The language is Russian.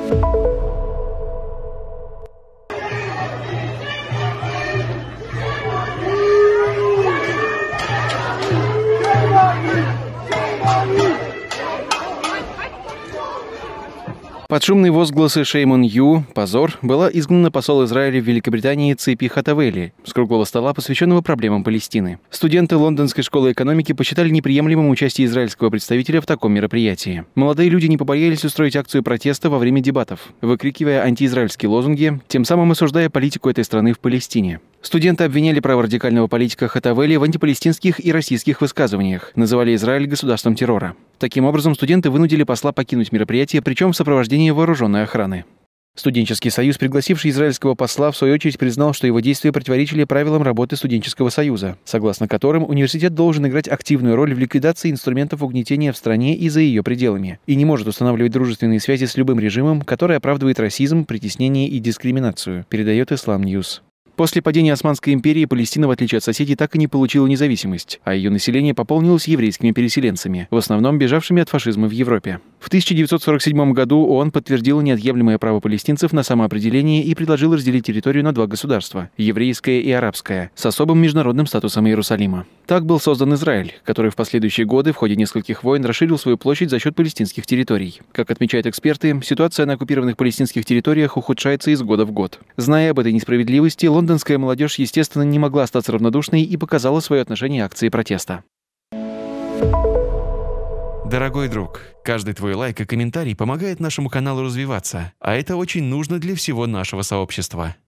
Под шумные возгласы «Shame on you» «Позор» была изгнана посол Израиля в Великобритании Ципи Хатавели с круглого стола, посвященного проблемам Палестины. Студенты Лондонской школы экономики посчитали неприемлемым участие израильского представителя в таком мероприятии. Молодые люди не побоялись устроить акцию протеста во время дебатов, выкрикивая антиизраильские лозунги, тем самым осуждая политику этой страны в Палестине. Студенты обвиняли праворадикального политика Хатавели в антипалестинских и российских высказываниях, называли Израиль государством террора. Таким образом, студенты вынудили посла покинуть мероприятие, причем в сопровождении вооруженной охраны. Студенческий союз, пригласивший израильского посла, в свою очередь признал, что его действия противоречили правилам работы студенческого союза, согласно которым университет должен играть активную роль в ликвидации инструментов угнетения в стране и за ее пределами, и не может устанавливать дружественные связи с любым режимом, который оправдывает расизм, притеснение и дискриминацию, передает Ислам Ньюс. После падения Османской империи Палестина, в отличие от соседей, так и не получила независимость, а ее население пополнилось еврейскими переселенцами, в основном бежавшими от фашизма в Европе. В 1947 году ООН подтвердила неотъемлемое право палестинцев на самоопределение и предложила разделить территорию на два государства – еврейское и арабское, с особым международным статусом Иерусалима. Так был создан Израиль, который в последующие годы в ходе нескольких войн расширил свою площадь за счет палестинских территорий. Как отмечают эксперты, ситуация на оккупированных палестинских территориях ухудшается из года в год. Зная об этой несправедливости, лондонская молодежь, естественно, не могла остаться равнодушной и показала свое отношение к акции протеста. Дорогой друг, каждый твой лайк и комментарий помогает нашему каналу развиваться, а это очень нужно для всего нашего сообщества.